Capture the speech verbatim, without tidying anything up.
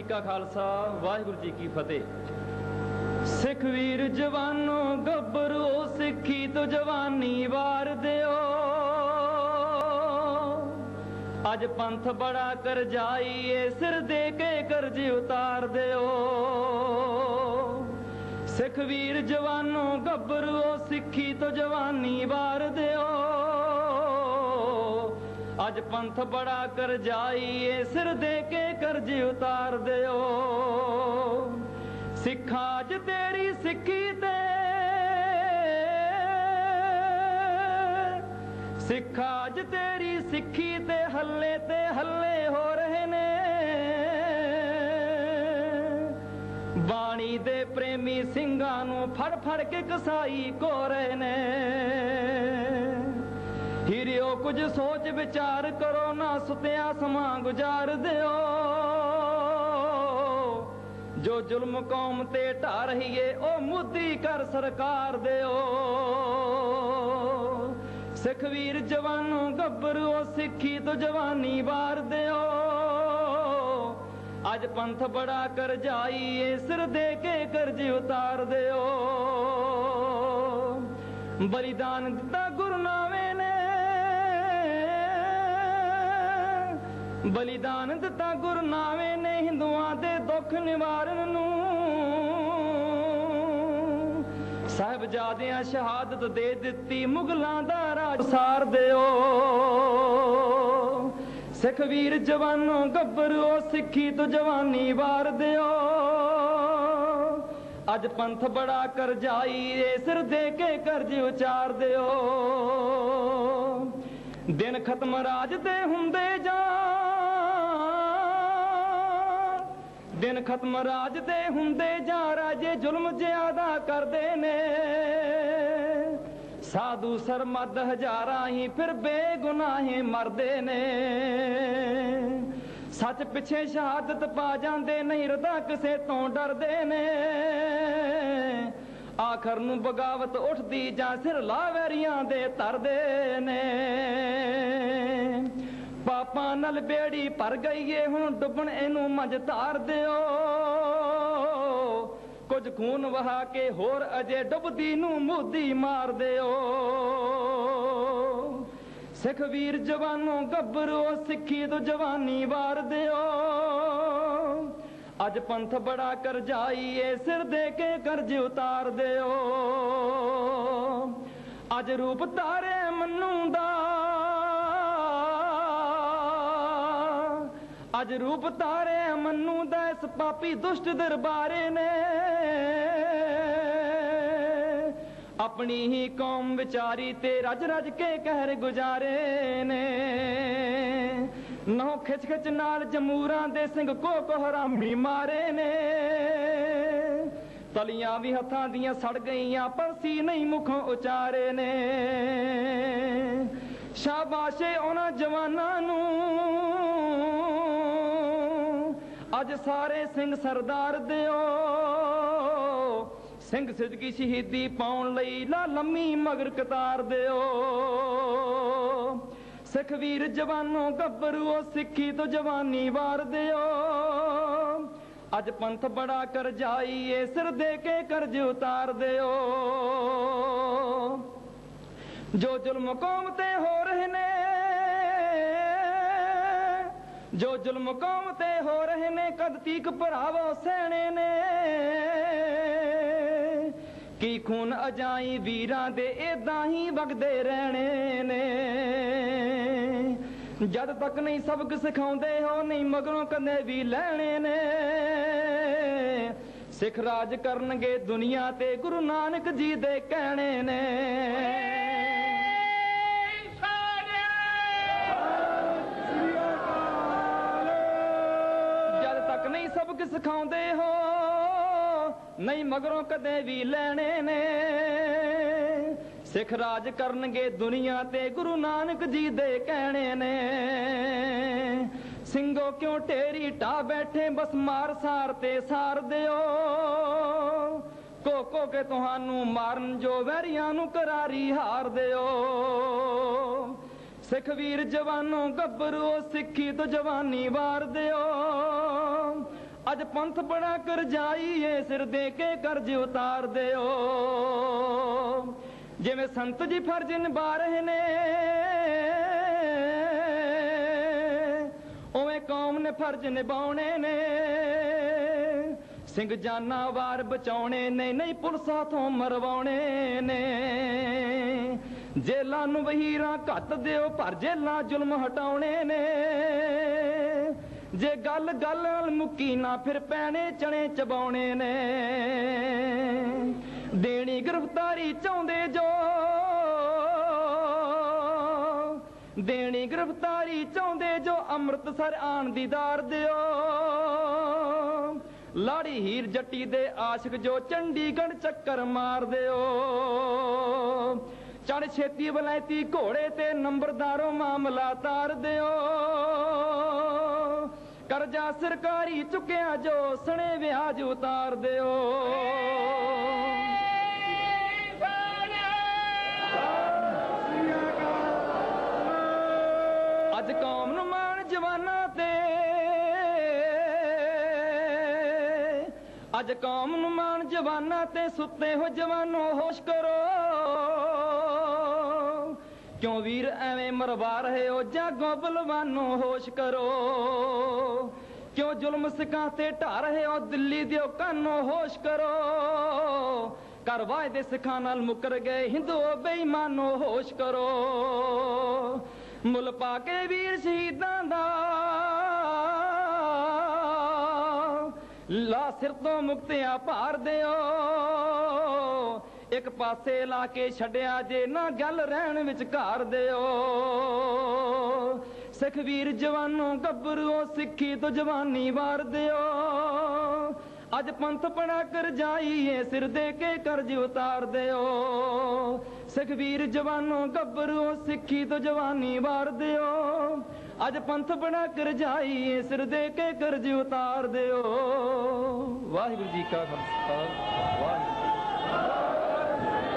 का खालसा वाहिगुरू जी की फतेह। सिख वीर जवानो गब्बरो सिखी तो जवानी वार दियो, अज पंथ बड़ा कर जाइए सिर दे के कर्ज उतार दियो। सिख वीर जवानो गब्बरो सिखी तो जवानी वार दियो, अज पंथ बड़ा कर जाइए सिर दे के कर्ज उतार दियो। सिखा अज तेरी सिक्खी ते सिखा अज तेरी सिक्खी ते हल्ले ते हल्ले हो रहे ने, बाणी दे प्रेमी सिंघां नूं फड़ फड़ के कसाई को रहे ने। हीरियो कुछ सोच विचार करो ना सुत्या समा गुजार दियो, जो जुल्म कौम ते ढा रही है ओ मुद्दी कर सरकार दियो। सिख वीर जवानों गब्बरू सिखी तो जवानी वार दियो, अज पंथ बड़ा कर जाइए सिर दे के कर्ज उतार दियो। बलिदान दिता गुरु नावे ने, बलिदान दिता गुरु नावे ने हिंदुआं दे दुख निवारण नूं। साहिबजादियां शहादत दे दित्ती मुगलां दा राज सार दियो। सिख वीर जवानों गब्बरू सिखी तो जवानी वार दियो, अज पंथ बड़ा कर जाइए सिर दे के कर्ज उचार दियो। दिन खत्म राज दे हुंदे जा, दिन खत्म राज दे हुंदे जा राजे जुल्म ज्यादा करदे ने। साधु सरमद हजारां ही फिर बेगुनाहे मरदे ने। सच पिछे शहादत पा जांदे नहीं रदा किसे तो डरदे ने। आखर नूं बगावत उठदी जां सिर ला वैरियां दे तरदे ने। पापा नल बेड़ी भर गई है हुण डुबण इनू मंझ तार दियो। कुछ खून वहा के होर अजे डुबदी नू मुद्दी मार दियो। सिख वीर जवानों गब्बरू सिखी तो जवानी वार दियो, अज पंथ बड़ा कर जाइए सिर दे के कर्ज उतार दियो। अज रूप तारे मन्नू दा, अज रूप तारे मन्नू दा इस पापी दुष्ट दरबारे ने। अपनी ही कौम विचारी ते रज रज के कहर गुजारे ने। नौ खिच खिच नाल जमूरां दे सिंह को को हरामी मारे ने। तलियां भी हथां दियां सड़ गईयां पर सी नहीं मुखों उचारे ने। शाबाशे उन्हां जवानां नूं अज सारे सिंह सरदार दियो। सिंह सिदकी शहीदी पाउण लई ला लम्मी मगर कतार दियो। सिख वीर जवानों गब्बरू सिखी तो जवानी वार दियो, अज पंथ बड़ा कर जाइए सिर दे के कर्ज उतार दियो। जो जुल्म कौम ते हो रहे ने, जो जुल्म कौम ते हो रहे ने कद तीक भरावो सहने ने। की खून अजाई वीरां दे एदां ही वगदे रहने ने। जद तक नहीं सबक सिखाउंदे हो नहीं मगरों कदे भी लैणे ने। सिख राज करनगे दुनिया ते गुरु नानक जी दे कहने ने। सबक सिखाउंदे हो नहीं मगरों कदे भी लैणे ने। सिख राज करनगे दुनिया ते गुरु नानक जी दे कहने ने। सिंगो क्यों ढेरी ढा बैठे बस मार सार ते सार दियो। को को के तुहानू मारन जो वैरियां नू करारी हार दियो। सिख वीर जवानों गब्बरू सिखी तो जवानी वार दियो, अज पंथ बड़ा कर जाइए सिर दे के कर्ज उतार दियो जिवें संत जी फर्ज निभा रहे ने उवें कौम ने फर्ज निभाने ने सिंह जाना वार बचाने ने नहीं पुलिस हाथों मरवाने ने जेलां नूं वहीरां घत दिओ पर जेलां जुल्म हटाउने ने जे गल गल नाल मुक्की ना फिर पैने चने चबाउने ने देनी गिरफ्तारी चाहुंदे जो देनी गिरफ्तारी चाहुंदे जो अमृतसर आन दीदार दिओ लाड़ी हीर जट्टी दे आशिक जो चंडीगढ़ चक्कर मार दिओ चढ़ छेती वलैती घोड़े ते नंबरदारों मामला तार दिओ कर्जा सरकारी चुकिया जो सने ब्याज उतार दिओ अज कौम नूं मान जवाना ते अज कौम नूं मान जवाना ते सुते हो जवानों होश करो क्यों वीर एवें मरवा रहे हो जागो बलवानों होश करो क्यों जुल्म सिखां ते ढा रहे हो दिल्ली दियो कानों होश करो कर वायदे सिखां नाल मुकर गए हिंदुओ बेईमानो होश करो मुल पाके वीर शहीदां दा ला सिर तो मुक्तियां भार दिओ एक पासे ला के छड्या जे ना गल रहन विच घार दिओ सिख वीर जवानों गब्बरूओ सिक्खी तो जवानी वार दिओ अज पंथ पड़ा कर जाइए सिर दे के कर्ज उतार दिओ सिख वीर जवानों गब्बरूओ सिक्खी तो जवानी वार दिओ अज पंथ बना कर जाइए सिर दे के कर्ज उतार दिओ वाहिगुरू जी का खालसा वाहिगुरू